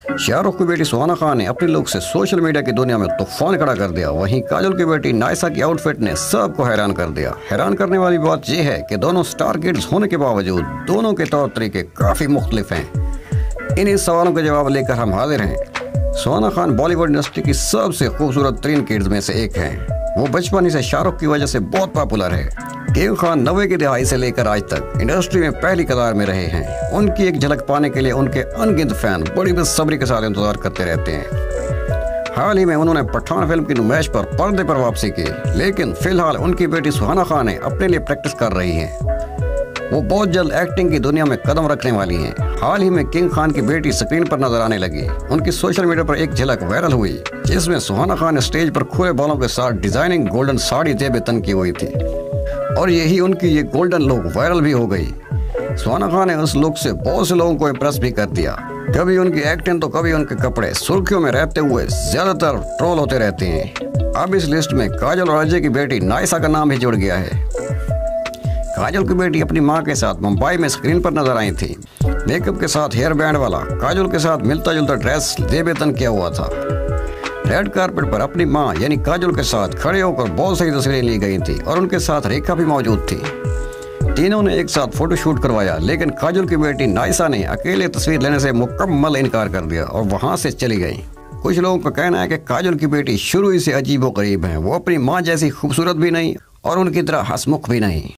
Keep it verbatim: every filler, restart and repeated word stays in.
शाहरुख की बेटी सुहाना खान ने अपने लुक से सोशल मीडिया की दुनिया में तूफान खड़ा कर दिया। वहीं काजोल की बेटी नायसा की आउटफिट ने सबको हैरान कर दिया। हैरान करने वाली बात यह है कि दोनों स्टार किड्स होने के बावजूद दोनों के तौर तरीके काफी मुख्तलिफ हैं। इन्हीं सवालों के जवाब लेकर हम हाजिर हैं। सुहाना खान बॉलीवुड इंडस्ट्री की सबसे खूबसूरत तीन किड्स में से एक है। वो बचपन ही से शाहरुख की वजह से बहुत पॉपुलर है। किंग खान नब्बे की दहाई से लेकर आज तक इंडस्ट्री में पहली कतार में रहे हैं। उनकी एक झलक पाने के लिए उनके अनगिनत फैन बड़ी बेसब्री के साथ इंतजार करते रहते हैं। हाल ही में उन्होंने पठान फिल्म की नुमाइश पर पर्दे पर वापसी की, लेकिन फिलहाल उनकी बेटी सुहाना खान अपने लिए प्रैक्टिस कर रही हैं। वो बहुत जल्द एक्टिंग की दुनिया में कदम रखने वाली हैं। हाल ही में किंग खान की बेटी स्क्रीन पर नजर आने लगी। उनकी सोशल मीडिया पर एक झलक वायरल हुई जिसमें सुहाना खान ने स्टेज पर खुले बालों के साथ डिजाइनिंग गोल्डन साड़ी जेब तन की हुई थी और यही उनकी ये गोल्डन लुक वायरल भी हो गई। सुहाना खान ने उस लुक से बहुत से लोगों को इम्प्रेस भी कर दिया। कभी उनकी एक्टिंग तो कभी उनके कपड़े सुर्खियों में रहते हुए ज्यादातर ट्रोल होते रहते हैं। अब इस लिस्ट में काजोल और अजय की बेटी नायसा का नाम भी जुड़ गया है। काजोल की बेटी अपनी मां के साथ मुंबई में स्क्रीन पर नजर आई थी। मेकअप के साथ हेयर बैंड वाला काजोल के साथ मिलता जुलता ड्रेस जेब तन किया हुआ था। रेड कारपेट पर अपनी मां यानी काजोल के साथ खड़े होकर बहुत सारी तस्वीरें ली गई थी और उनके साथ रेखा भी मौजूद थी। तीनों ने एक साथ फोटो शूट करवाया, लेकिन काजोल की बेटी नायसा ने अकेले तस्वीर लेने से मुकम्मल इनकार कर दिया और वहां से चली गई। कुछ लोगों का कहना है कि काजोल की बेटी शुरू ही से अजीबोगरीब है। वो अपनी मां जैसी खूबसूरत भी नहीं और उनकी तरह हंसमुख भी नहीं।